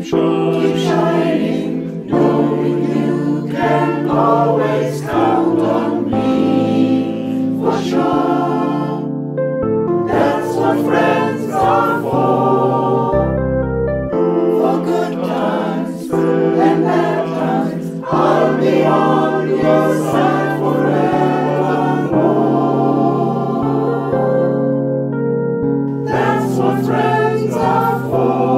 keep shining, knowing you can always count on me for sure. That's what friends are for good times and bad times. I'll be on your side forevermore. That's what friends are for.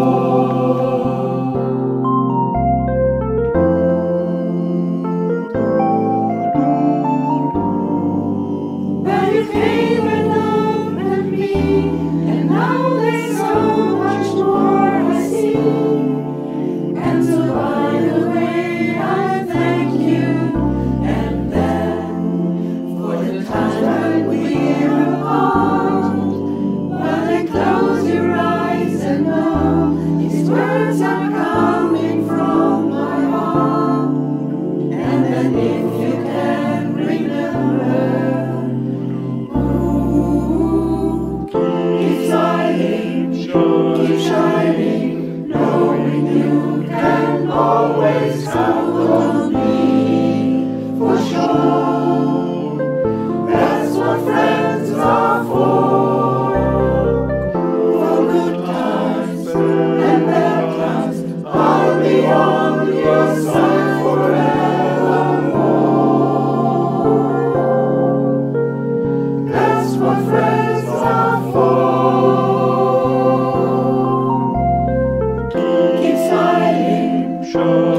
Well, you came and loved me, and now there's so much more I see. And so by the way, I thank you and then for the time that we're apart. While I close your eyes and know these words are coming from my heart. And then if you can remember, keep shining, knowing you can always count on me for sure. That's what friends are for good times and bad times. I'll be on your side forevermore. That's what friends are for. Keep smiling,